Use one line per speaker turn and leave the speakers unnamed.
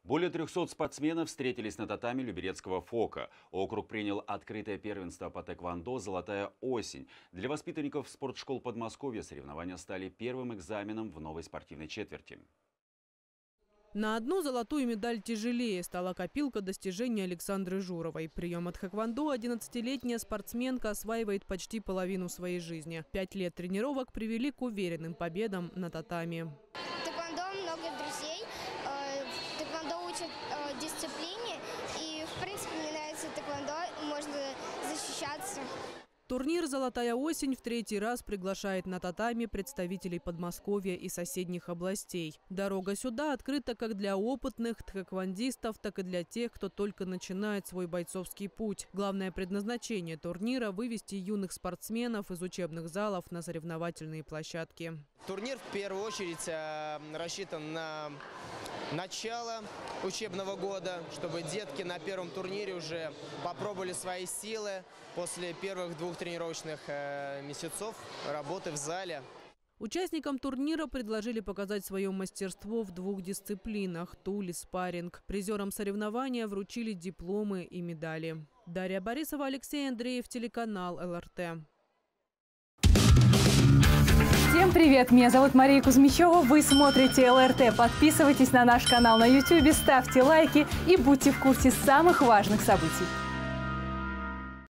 Более 300 спортсменов встретились на татами Люберецкого ФОКа. Округ принял открытое первенство по тэквондо «Золотая осень». Для воспитанников спортшкол Подмосковья соревнования стали первым экзаменом в новой спортивной четверти.
На одну золотую медаль тяжелее стала копилка достижений Александры Журовой. Прием от хэквондо 11-летняя спортсменка осваивает почти половину своей жизни. 5 лет тренировок привели к уверенным победам на татами.
Тэквондо много друзей. Тэквондо учат дисциплине. И, в принципе, мне нравится тэквондо. Можно защищаться.
Турнир «Золотая осень» в 3-й раз приглашает на татами представителей Подмосковья и соседних областей. Дорога сюда открыта как для опытных тхэквондистов, так и для тех, кто только начинает свой бойцовский путь. Главное предназначение турнира – вывести юных спортсменов из учебных залов на соревновательные площадки.
Турнир в первую очередь рассчитан на начало учебного года, чтобы детки на первом турнире уже попробовали свои силы после первых 2 тренировочных месяцев работы в зале.
Участникам турнира предложили показать свое мастерство в 2 дисциплинах – туль и спарринг. Призерам соревнования вручили дипломы и медали. Дарья Борисова, Алексей Андреев, телеканал ЛРТ.
Всем привет! Меня зовут Мария Кузьмичева. Вы смотрите ЛРТ. Подписывайтесь на наш канал на YouTube, ставьте лайки и будьте в курсе самых важных событий.